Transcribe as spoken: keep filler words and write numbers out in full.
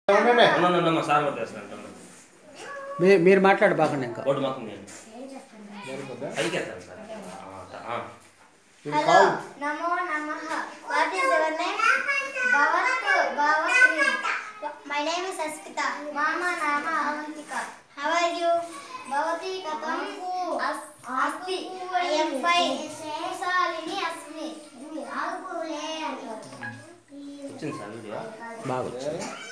మీరు మాట్లాడు బాగుంది ఇంకా హలో నమో నమః వాట్ ఇస్ యువర్ నేమ్ భవతు Bhavashri my name is Asmita మామ నామ అవంతిక హౌ ఆర్ యు భవతి కథం అస్తి ఐ యామ్ ఫైన్ కుశాలిని అస్మి ఆగులే వచ్చింది సార్ వీడియో బాగా వచ్చింది.